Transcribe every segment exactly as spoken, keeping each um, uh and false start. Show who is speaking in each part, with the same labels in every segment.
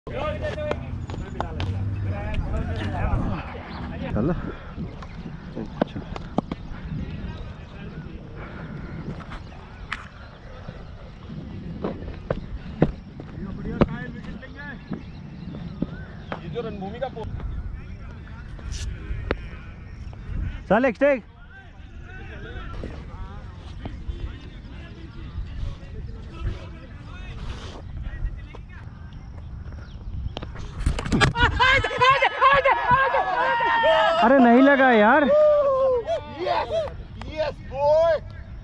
Speaker 1: चलो
Speaker 2: ये जो रणभूमि का
Speaker 1: चल एक स्टेक अरे नहीं लगा यार।
Speaker 2: Yes yes boy.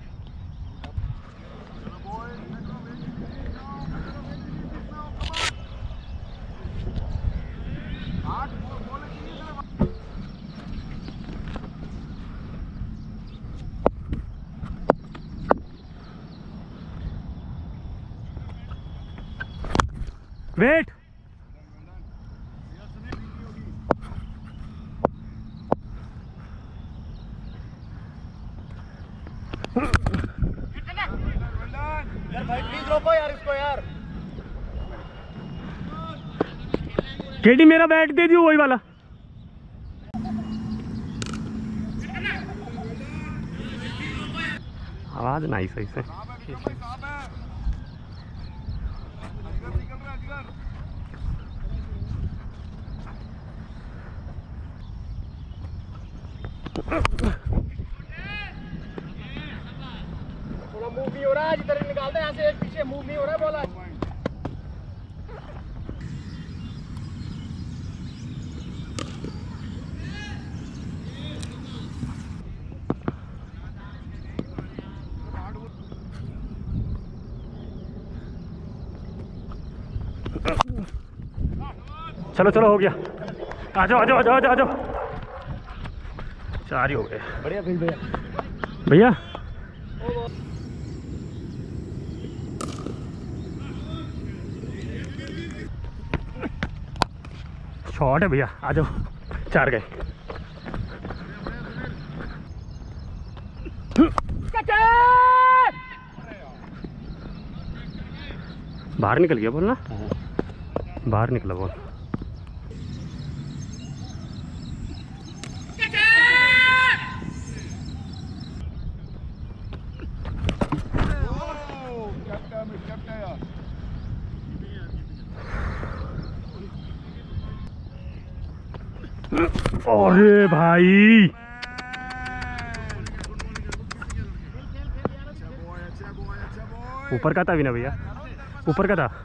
Speaker 1: वेट
Speaker 2: यार भाई प्लीज रोको यार इसको यार।
Speaker 1: केडी मेरा बैट दे दियो वही वाला। आवाज नहीं सही से।
Speaker 2: थोड़ा मूव नहीं हो रहा है, इधर निकालते हैं यहाँ से, एक पीछे मूव नहीं हो रहा है बॉल।
Speaker 1: चलो चलो हो गया। आ जाओ आ जाओ आ जाओ आ जाओ। चार ही हो गए।
Speaker 2: बढ़िया फील्ड भैया।
Speaker 1: भैया शॉट है भैया, आ जाओ। चार गए। बाहर निकल गया बॉल ना, बाहर निकला बॉल। अरे भाई ऊपर का था भी ना भैया, ऊपर का था।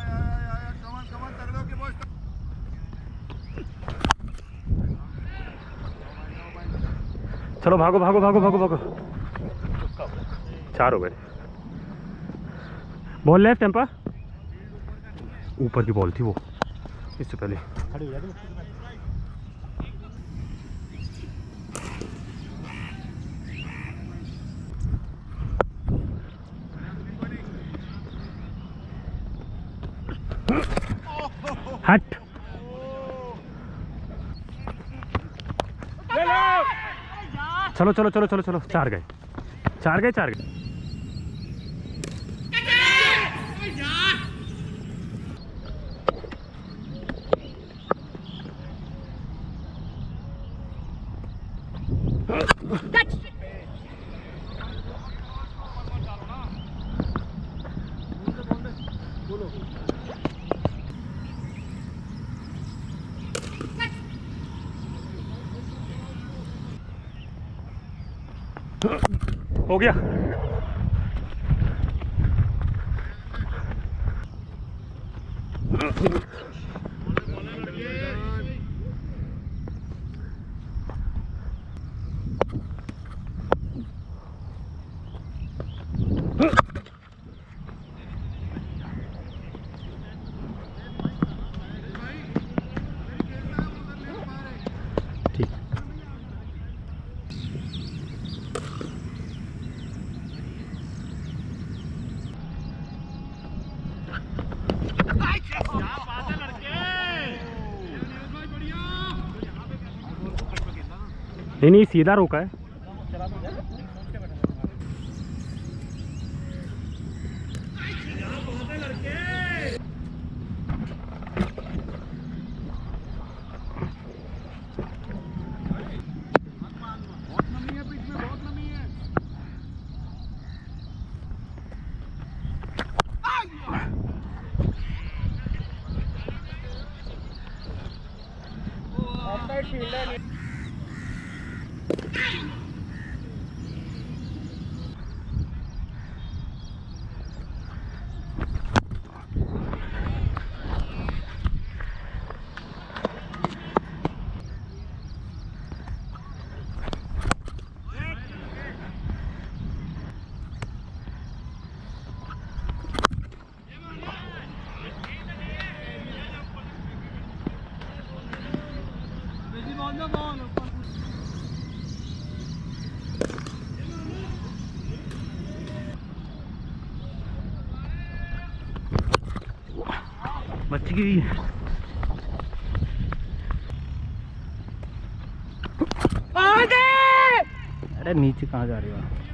Speaker 1: चलो भागो भागो भागो भागो भागो। चार हो गए। बॉल लेफ्ट एम्पा, ऊपर की बॉल थी वो इससे पहले। हट चलो चलो चलो चलो चलो। चार गए चार गए चार गए। हो गया। नहीं नहीं सीधा रोका है।
Speaker 2: मैं छीन लेनी।
Speaker 1: बच गई। अरे नीचे कहाँ जा रही हो?